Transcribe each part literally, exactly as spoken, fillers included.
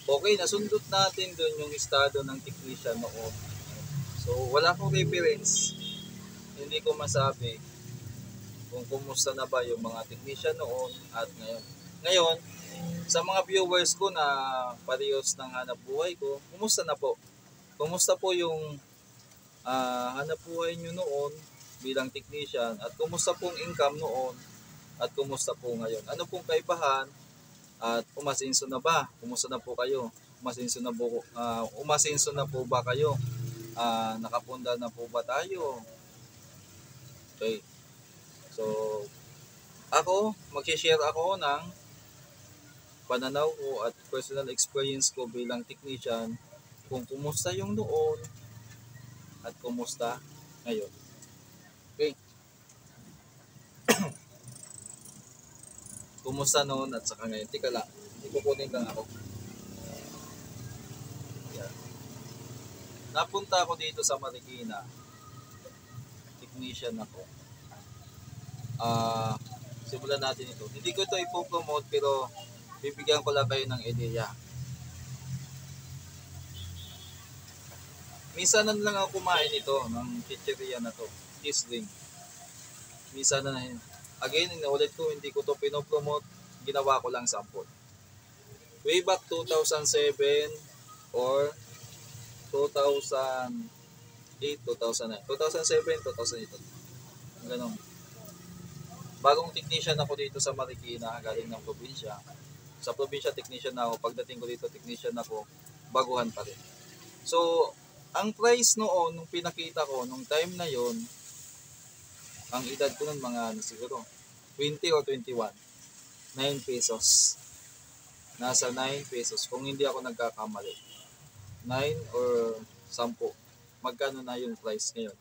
Okay, nasundot natin doon yung estado ng technician noon. So, wala akong reference. Hindi ko masabi kung kumusta na ba yung mga technician noon at ngayon. Ngayon, sa mga viewers ko na parehas ng hanap buhay ko, kumusta na po? Kumusta po yung ah, hanap buhay nyo noon bilang technician at kumusta pong income noon at kumusta po ngayon? Ano pong kaibahan at umasinso na ba? Kumusta na po kayo? Umasinso na po, ah, umasinso na po ba kayo? Ah, nakapunda na po ba tayo? Okay. So, ako, mag-share ako ng pananaw ko at personal experience ko bilang technician kung kumusta yung noon at kumusta ngayon. Okay. Kumusta noon at saka ngayon. Tika lang, ikukunin lang ako. Yan. Napunta ako dito sa Marikina. Technician ako. Ah, simulan natin ito. Hindi ko ito ipopromote pero bibigyan ko lang kayo ng ideya. Minsan na lang ako kumain ito ng chicheria na to. Kisling. Minsan na yun. Again, inulit ko, hindi ko to pinopromote. Ginawa ko lang sample. Way back two thousand seven or two thousand eight, two thousand nine. two thousand seven, two thousand eight. Ganun. Bagong technician ako dito sa Marikina, galing ng probinsya. Sa probinsya, technician na ako. Pagdating ko dito, technician ako. Baguhan pa rin. So, ang price noon, nung pinakita ko, nung time na yon, ang edad ko nun mga ano siguro, twenty or twenty-one. nine pesos. Nasa nine pesos. Kung hindi ako nagkakamali. nine or ten. Magkano na yung price ngayon?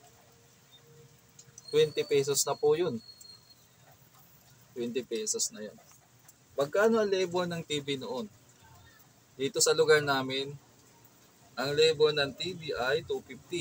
twenty pesos na po yun. twenty pesos na yun. Magkano ang labor ng T V noon? Dito sa lugar namin, ang labor ng T V ay two fifty.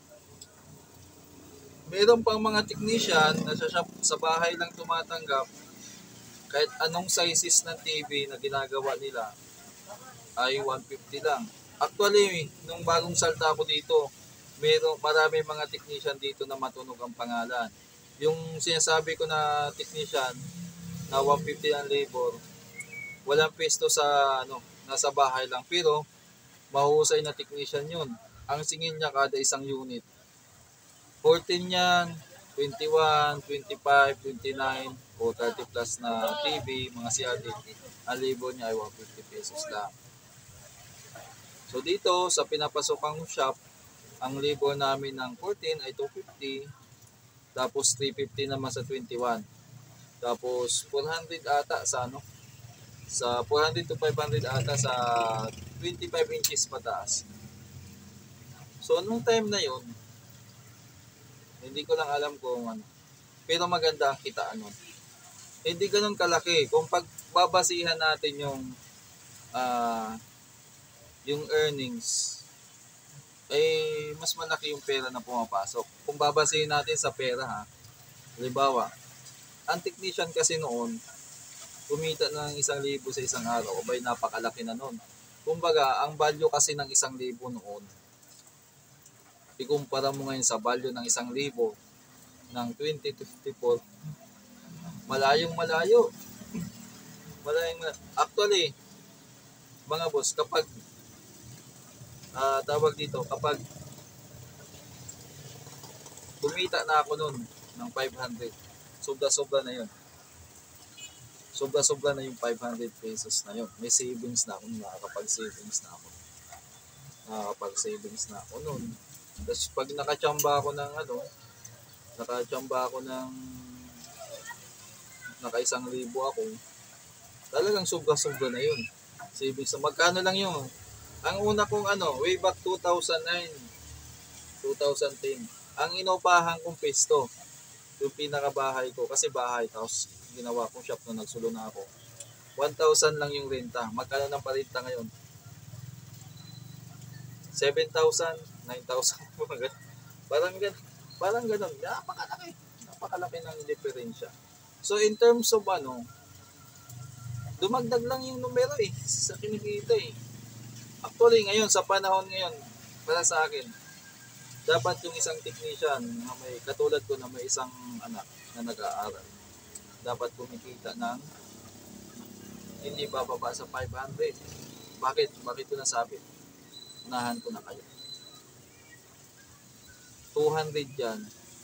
Meron pang mga technician na sa, sa bahay lang tumatanggap kahit anong sizes ng T V na ginagawa nila ay one fifty lang. Actually, nung bagong salta ko dito, meron marami mga technician dito na matunog ang pangalan. Yung sinasabi ko na technician na one fifty ang labor, walang pesto sa ano, nasa bahay lang pero mahusay na technician yun. Ang singil niya kada isang unit. fourteen yan, twenty-one, twenty-five, twenty-nine, o thirty plus na T V, mga C R T. Ang labor niya ay one hundred fifty pesos lang. So dito sa pinapasokang shop, ang labor namin ng fourteen ay two fifty, tapos three fifty naman sa twenty-one. Tapos four hundred ata sa ano? Sa four hundred to five hundred ata sa twenty-five inches pataas. So nung time na yon, hindi ko lang alam kung ano. Pero maganda ang kitaan nun. Hindi ganun kalaki. Kung pagbabasihan natin yung uh, yung earnings, eh mas malaki yung pera na pumapasok. Kung babasihin natin sa pera ha, halimbawa, ang technician kasi noon, kumita ng isang libo sa isang araw, o ba'y napakalaki na noon. Kumbaga, ang value kasi ng isang libo noon, ikumpara mo ngayon sa value ng isang libo ng twenty fifty-four, malayong malayo. Malayong malayo. Actually, mga boss, kapag uh, tawag dito, kapag kumita na ako noon ng five hundred, sobra-sobra na yun. Sobra-sobra na yung five hundred pesos na yun. May savings na ako, nakakapag-savings na ako. Nakakapag-savings na ako noon. Tapos pag nakachamba ako ng ano, nakachamba ako ng naka-isang libo ako, talagang sobra-sobra na yun. Savings na magkano lang yun. Ang una kong ano, way back two thousand nine, two thousand ten, ang inupahan kong pesto, yung pinakabahay ko, kasi bahay, tapos ginawa kong shop na nagsulo na ako, one thousand lang yung renta. Magkano ng parenta ngayon? seven thousand, nine thousand. Parang ganun. Parang ganun. Napakalaki. Napakalaki ng diferensya. So, in terms of ano, dumagdag lang yung numero eh, sa kinikita eh. Actually, ngayon, sa panahon ngayon, para sa akin, dapat yung isang technician na may katulad ko na may isang anak na nag-aaral, dapat kumikita ng hindi bababa sa five hundred. Bakit? Bakit ko nasabi? Unahan ko na kayo. two hundred yan,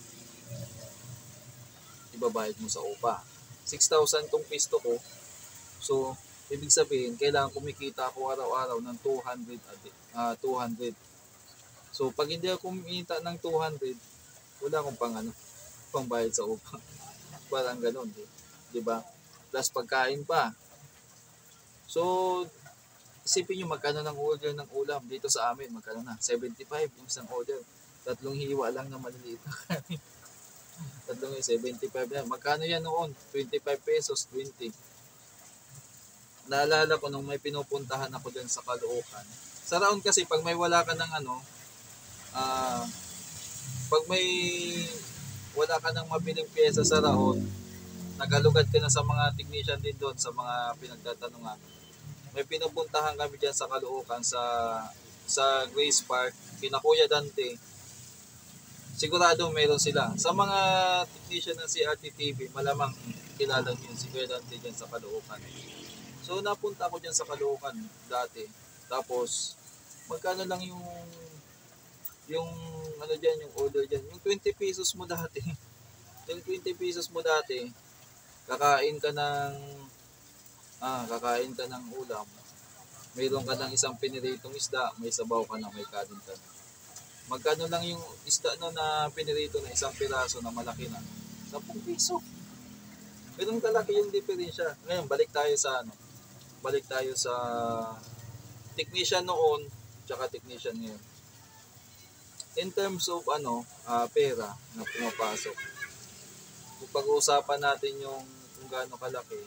ibabayad mo sa upa. six thousand tong pisto ko. So, ibig sabihin, kailangan kumikita ako araw-araw ng two hundred, uh, two hundred. So, pag hindi ako kumita ng two hundred, wala akong pang ano, pangbayad sa upa. Parang ganun, di, di ba? Plus pagkain pa. So, isipin nyo magkano ng order ng ulam dito sa amin, magkano na? seventy-five yung isang order. Tatlong hiwa lang na maliliit na kanin. Tatlong seventy-five na. Magkano yan noon? twenty-five pesos, twenty. Naalala ko nung may pinupuntahan ako dun sa Caloocan. Sa Raon kasi, pag may wala ka ng ano, ah, uh, pag may wala ka ng mabiling pyesa sa Raon, nagalugad ka na sa mga technician din doon, sa mga pinagtatanungan. May pinupuntahan kami dyan sa Caloocan, sa sa Grace Park, kina Kuya Dante. Sigurado meron sila. Sa mga technician ng C R T T V, malamang kilala niyo si Kuya Dante dyan sa Caloocan. So napunta ako dyan sa Caloocan dati. Tapos, magkano lang yung yung ano dyan, yung order dyan. Yung twenty pesos mo dati. Yung twenty pesos mo dati, kakain ka ng ah, kakain ka ng ulam. Mayroon ka ng isang piniritong isda, may sabaw ka na, may kanin ka na. Magkano lang yung isda no na pinirito na isang piraso na malaki na? ten piso. Ganun kalaki yung diferensya. Ngayon, balik tayo sa ano, balik tayo sa technician noon tsaka technician ngayon. In terms of ano, uh, pera na pumapasok, kung pag-uusapan natin yung kung gaano kalaki,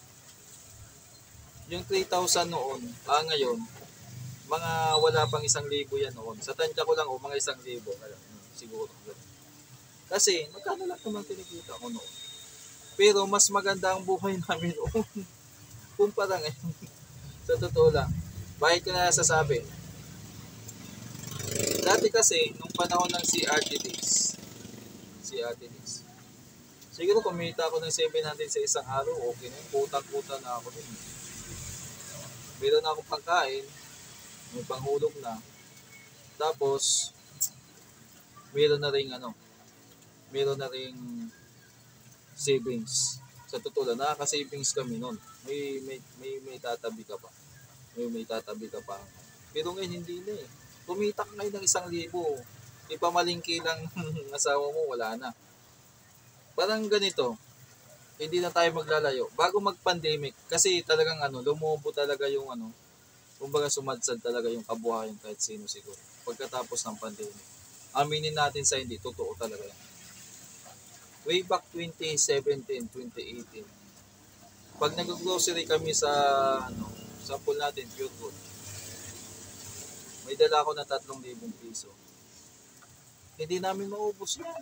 yung three thousand noon, ah ngayon, mga wala pang isang libo yan noon. Sa tansya ko lang, o oh, mga isang libo, siguro. Kasi, magkano lang naman kinikita ko noon. Pero mas maganda ang buhay namin noon. Kumpara ngayon. Sa totoo lang. Bakit ko na nasasabi? Dati kasi, nung panahon ng C R T days, C R T days, siguro kumita ako ng seven hundred sa isang araw, okay na yun. Putang-puta na ako din. Meron na akong pagkain, may panghulog na. Tapos, meron na rin ano, meron na rin savings. Sa totoo lang, nakaka-savings kami noon. May, may, may, may tatabi ka pa. May, may tatabi ka pa. Pero ngayon, hindi na eh. Kumita ka ngayon ng isang libo. Ipamalingki lang ng asawa mo, wala na. Parang ganito, hindi na tayo maglalayo. Bago mag-pandemic, kasi talagang ano, lumubo talaga yung ano, kumbaga sumadsad talaga yung kabuhayan kahit sino siguro. Pagkatapos ng pandemic. Aminin natin sa hindi, totoo talaga yan. Way back twenty seventeen, twenty eighteen, pag nag-grocery kami sa, ano, sample natin, Pure Gold, may dala ako na tatlong libong piso. Hindi namin maubos yan.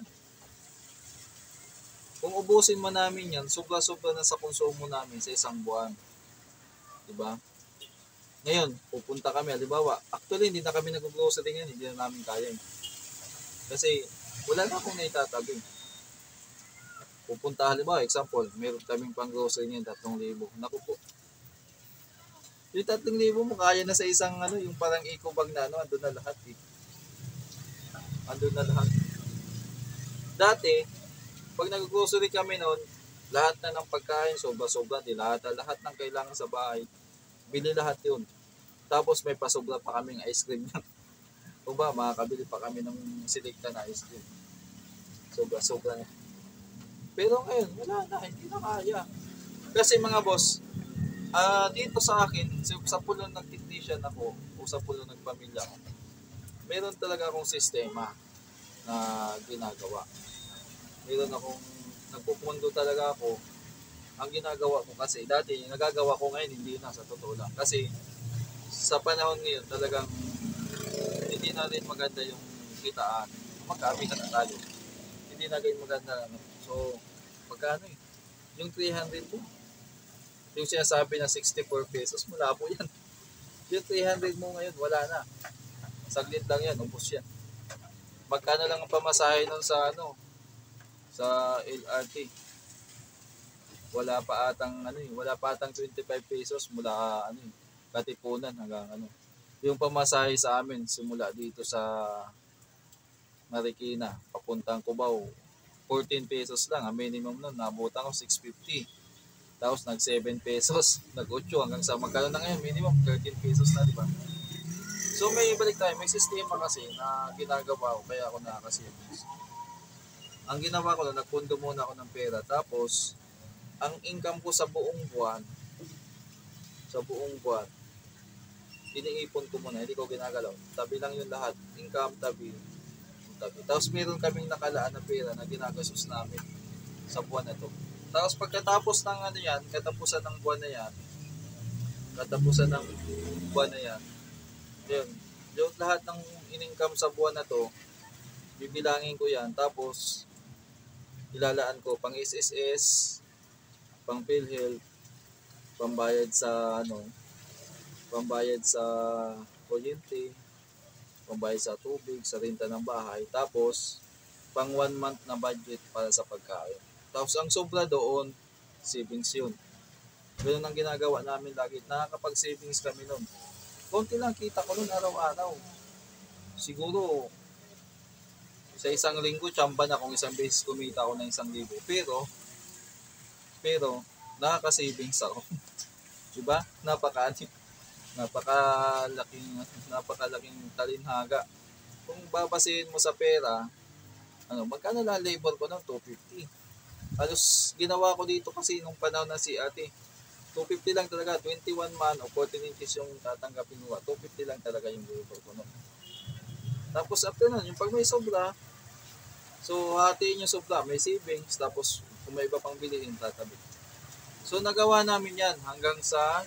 Kung ubusin man namin yan, sobra-sobra na sa konsumo namin sa isang buwan. Diba? Ngayon, pupunta kami, halimbawa, actually hindi na kami nag-grocery ngayon, hindi na namin kaya. Kasi wala na akong naitatabi. Pupunta, halimbawa, example, meron kaming pang grocery ngayon, tatlong libo. Naku po. Yung tatlong libo mo, kaya na sa isang, ano, yung parang eco bag na, ano, andun na lahat eh. Andun na lahat. Dati, pag nag-grocery kami noon, lahat na ng pagkain, sobra-sobra, di lahat, lahat ng kailangan sa bahay, bili lahat yun. Tapos may pasobra pa kaming ice cream yan. Kung ba, makakabili pa kami ng selecta na ice cream. Sobra-sobra na. Pero ngayon, wala na, hindi na kaya. Kasi mga boss, uh, dito sa akin, sa pulong ng technician ako, o sa pulong ng pamilya ko, meron talaga akong sistema na ginagawa. Meron akong, nagpupundo talaga ako. Ang ginagawa ko kasi, dati, nagagawa ko ngayon, hindi na, sa totoo lang. Kasi, sa panahon ngayon, talagang, hindi na rin maganda yung kitaan. Magkabita na tayo. Hindi na rin maganda, ano. So, magkano eh? Yung three hundred mo. Yung sinasabi na sixty-four pesos, malabo yan. Yung three hundred mo ngayon, wala na. Saglit lang yan, ubos yan. Magkano lang ang pamasahe nun sa ano, sa L R T? Wala pa atang ano eh, wala pa atang twenty-five pesos mula ano eh, Katipunan hanggang ano. Yung pamasahe sa amin simula dito sa Marikina papuntang Cubao, fourteen pesos lang ang minimum nun, nabutan ko six fifty. Tapos nag seven pesos, nag eight hanggang sa magkano na ngayon, minimum thirteen pesos na, di ba? So may balik tayo, may sistema kasi na ginagawa ko kaya ako nakaka-savings. Ang ginawa ko lang, nagpundo muna ako ng pera. Tapos, ang income ko sa buong buwan, sa buong buwan, iniipon ko muna, hindi ko ginagalaw. Tabi lang yung lahat. Income, tabi, tabi. Tapos meron kaming nakalaan na pera na ginagastos namin sa buwan na to. Tapos pagkatapos ng ano yan, katapusan ng buwan na yan, katapusan ng buwan na yan, yun, yung lahat ng in-income sa buwan na to, bibilangin ko yan. Tapos, ilalaan ko pang S S S, pang PhilHealth, pambayad sa ano, pambayad sa kuryente, pambayad sa tubig, sa renta ng bahay, tapos pang one month na budget para sa pagkain. Tapos ang sobra doon, savings yun. Ganun ang ginagawa namin lagi. Nakakapag-savings kami nun. Konti lang kita ko nun araw-araw. Siguro, sa isang linggo, tsamba na kung isang beses kumita ako ng isang libo. Pero, pero, nakaka-savings ako. Diba? Napaka, napakalaking, napakalaking talinhaga. Kung babasehin mo sa pera, ano, magkano lang labor ko ng two fifty. Halos ginawa ko dito kasi nung panahon na si ate, two fifty lang talaga, twenty-one man o fourteen inches yung tatanggapin mo, two fifty lang talaga yung labor ko nun. Tapos after nun, yung pag may sobra, so hatiin yung sobra, may savings, tapos kung may iba pang bilihin, tatabi. So nagawa namin yan hanggang sa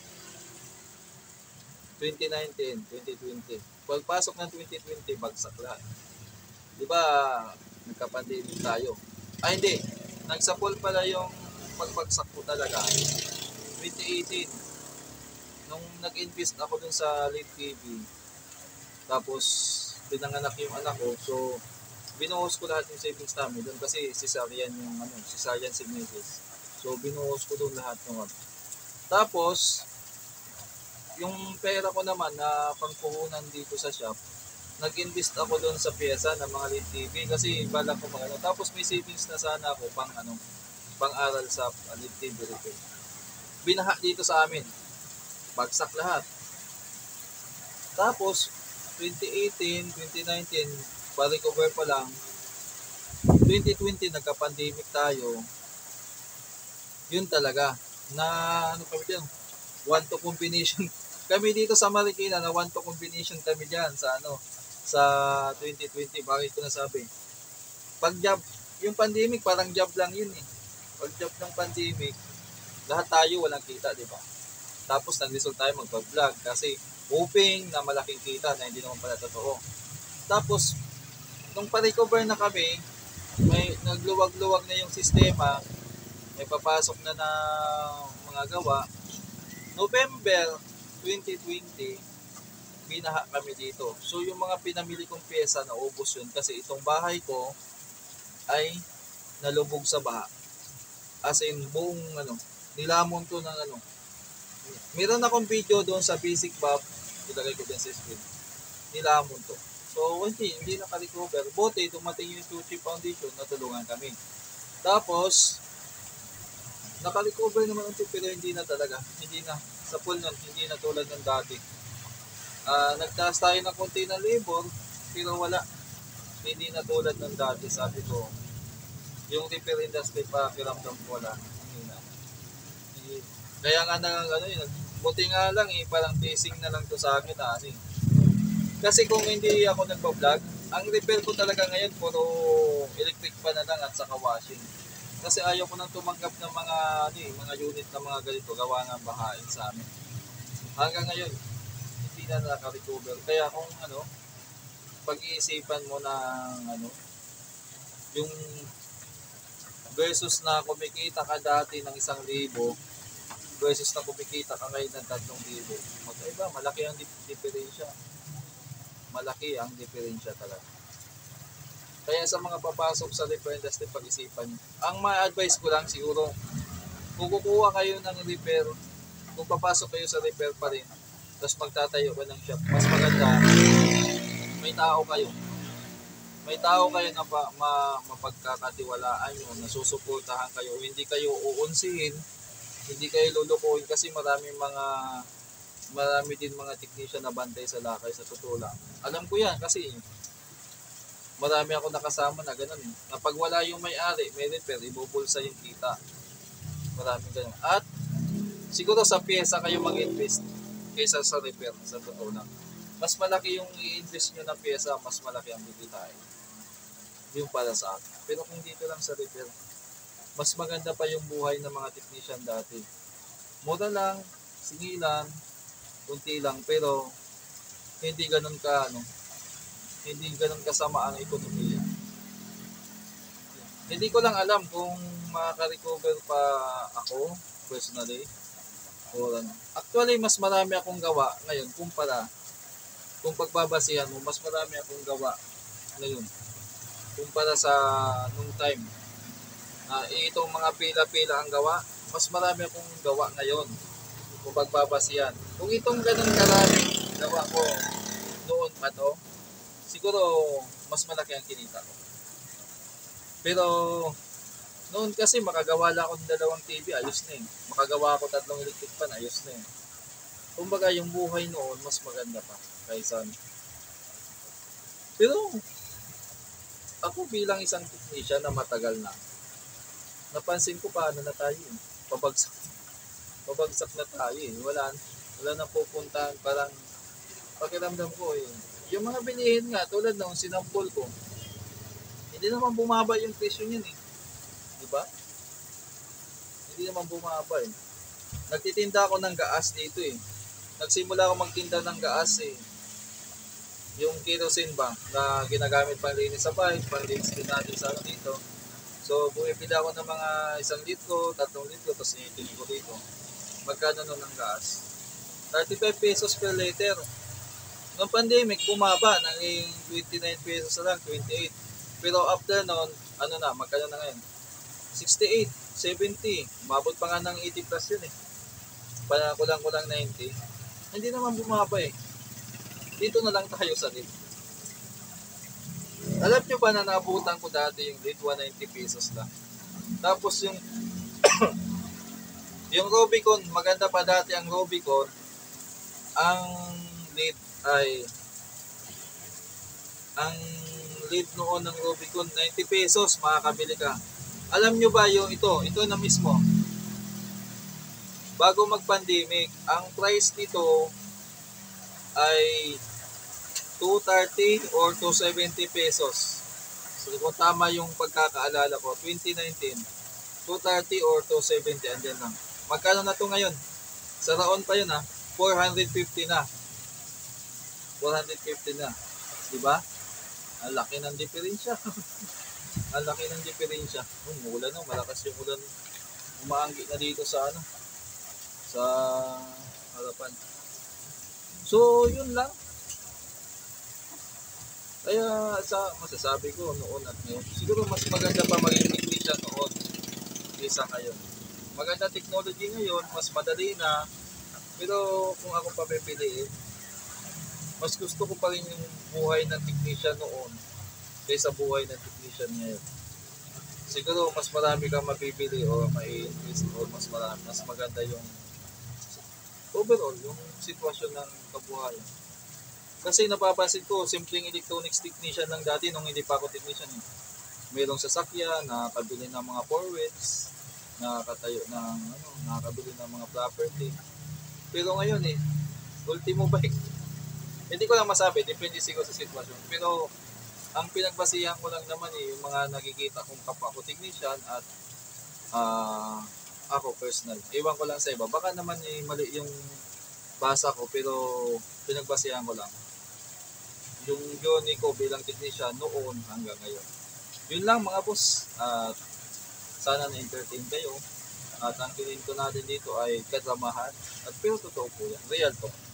twenty nineteen, twenty twenty. Pagpasok ng twenty twenty, bagsak lahat. Di ba, nagka-pandemic tayo. Ay hindi, nagsapol pala yung pagbagsak ko talaga. twenty eighteen, nung nag-invest ako dun sa Late T V, tapos pinanganak yung anak ko, so binuhos ko lahat yung savings namin doon kasi cesarean yung ano, cesarean si Missus. So binuhos ko doon lahat ng ano. Tapos yung pera ko naman na pangpuhunan dito sa shop, nag-invest ako doon sa pyesa ng mga Late T V kasi bala ko magano. Tapos may savings na sana ako pang ano, pang-aral sa uh, Late T V repair. Binaha dito sa amin. Bagsak lahat. Tapos twenty eighteen, twenty nineteen, pa-recover pa lang. twenty twenty, nagka-pandemic tayo. Yun talaga. Na ano kami dyan? One to combination. Kami dito sa Marikina na one to combination kami dyan sa ano, sa twenty twenty. Bakit ko nasabi? Pag job, yung pandemic parang job lang yun eh. Pag job ng pandemic, lahat tayo walang kita, di ba? Tapos nag-result tayo magpa-vlog kasi hoping na malaking kita na hindi naman pala totoo. Tapos, nung pa-recover na kami, may nagluwag-luwag na yung sistema, may papasok na na mga gawa. November twenty twenty, binaha kami dito. So, yung mga pinamili kong pyesa, naubos yun kasi itong bahay ko ay nalubog sa baha. As in, buong ano, nilamon to ng ano. Meron akong video doon sa Basic Bob, ilagay ko din sa screen. Nilamon to. So, hindi, hindi naka-recover. Buti, dumating yung Tucci Foundation, natulungan kami. Tapos, naka-recover naman ito, pero hindi na talaga. Hindi na. Sa pool nun, hindi na tulad ng dati. Uh, nagtaas tayo ng konti ng labor, pero wala. Hindi na tulad ng dati. Sabi ko, yung repair industry pa, kiramdam ko wala. Hindi na. Kaya nga na, ano yun, buti nga lang eh, parang teasing na lang to sa akin na ano eh. Kasi kung hindi ako nagpa-vlog, ang repair ko talaga ngayon puro electric pa na lang at saka washing. Kasi ayaw ko nang tumanggap ng mga ano eh, mga unit na mga ganito, gawa ng bahain sa amin. Hanggang ngayon, hindi na naka-recover. Kaya kung ano, pag-iisipan mo na ano, yung versus na kumikita ka dati ng isang libo, versus na kumikita ka ngayon ng tatlong libo. Magkaiba, malaki ang dip- diferensya. Malaki ang diferensya talaga. Kaya sa mga papasok sa repair industry, pag-isipan nyo. Ang ma-advise ko lang siguro, kung kukuha kayo ng repair, kung papasok kayo sa repair pa rin, tapos magtatayo ka ng shop, mas maganda, may tao kayo. May tao kayo na pa, ma, mapagkakatiwalaan nyo, nasusuportahan kayo, hindi kayo uunsihin, hindi kayo lulukuhin kasi maraming mga marami din mga technician na bantay sa lakay sa totoo lang. Alam ko yan kasi marami ako nakasama na ganun. Eh. Na pag wala yung may-ari, may repair, ibubulsa yung kita. Maraming ganun. At siguro sa pyesa kayo mag-invest kaysa sa repair sa totoo lang. Mas malaki yung i-invest nyo na pyesa, mas malaki ang bibitain. Yung para sa akin. Pero kung dito lang sa repair, mas maganda pa yung buhay ng mga technician dati. Mura lang, singilan, kunti lang, pero hindi ganun ka, ano, hindi ganun kasama ang ekonomiya. Hindi ko lang alam kung makaka-recover pa ako, personally, or ano. Actually, mas marami akong gawa ngayon, kumpara, kung pagbabasihan mo, mas marami akong gawa ngayon, kumpara sa nung time, na itong mga pila-pila ang gawa, mas marami akong gawa ngayon, kung pagbabasihan. Kung itong ganun karaming gawa ko noon pa to, siguro mas malaki ang kinita ko. Pero noon kasi makagawa lang ako ng dalawang T V, ayos na eh. Makagawa ako tatlong electric fan, ayos na eh. Kumbaga yung buhay noon mas maganda pa kaysa. Pero ako bilang isang technician na matagal na, napansin ko paano na tayo eh. Pabagsak pabagsak na tayo eh. Wala, wala na pupuntahan. Parang pakiramdam ko eh. Yung mga bilihin nga, tulad nung sinampol ko, hindi naman bumaba yung presyo niyan eh. Diba? Hindi naman bumaba eh. Nagtitinda ako ng gaas dito eh. Nagsimula ako magtinda ng gaas eh. Yung kerosene ba, na ginagamit pang linis sa bahay, pang linis din natin sa ano dito. So, bumibili ako ng mga isang litro, tatlong litro, tapos initin ko dito. Magkano nun ng gas? thirty-five pesos per liter. Noong pandemic, bumaba, naging twenty-nine pesos na lang, twenty-eight. Pero after noon, ano na, magkano na ngayon? sixty-eight, seventy. Umabot pa nga ng eighty plus yun eh. Kulang-kulang ninety. Hindi naman bumaba eh. Dito na lang tayo sa lead. Alam nyo ba na naabutan ko dati yung lead, one hundred ninety pesos lang. Tapos yung yung Rubicon, maganda pa dati ang Rubicon. Ang lead ay ang lead noon ng Rubicon, ninety pesos, makakabili ka. Alam nyo ba yung ito, ito na mismo. Bago mag-pandemic, ang price nito ay two thirty or two seventy pesos. So kung tama yung pagkakaalala ko, twenty nineteen, two thirty or two seventy, andyan lang. Magkano na to ngayon? Sa raon pa yun ha, four fifty na. four fifty na. Diba? Ang laki ng diferensya. Ang laki ng diferensya. Oh, umulan na, malakas yung ulan. Umaanggi na dito sa ano, sa harapan. So, yun lang. Kaya sa masasabi ko noon at ngayon, siguro mas maganda pa maging technician noon kaysa ngayon. Maganda technology ngayon, mas madali na. Pero kung ako pa pipiliin, mas gusto ko pa rin yung buhay ng technician noon kaysa buhay ng technician ngayon. Siguro mas marami kang mapipili o mai-invest o mas marami, mas maganda yung overall, yung sitwasyon ng kabuhayan. Kasi napapansin ko, simpleng electronics technician lang dati nung hindi pa ako technician. Eh. Mayroong sasakyan, nakakabili ng mga four wheels, nakakatayo ng, ano, nakakabili ng mga property. Pero ngayon eh, ultimo bike, hindi ko lang masabi, depende siguro sa sitwasyon. Pero ang pinagbasihan ko lang naman eh, yung mga nakikita kong kapwa ko technician at uh, ako personal. Iwan ko lang sa iba. Baka naman eh, mali yung basa ko, pero pinagbasihan ko lang. Yung journey ko bilang technician noon hanggang ngayon. Yun lang mga boss. At uh, sana na-entertain kayo. At ang kininto natin dito ay kasamahan. At pero totoo po yan. Real to.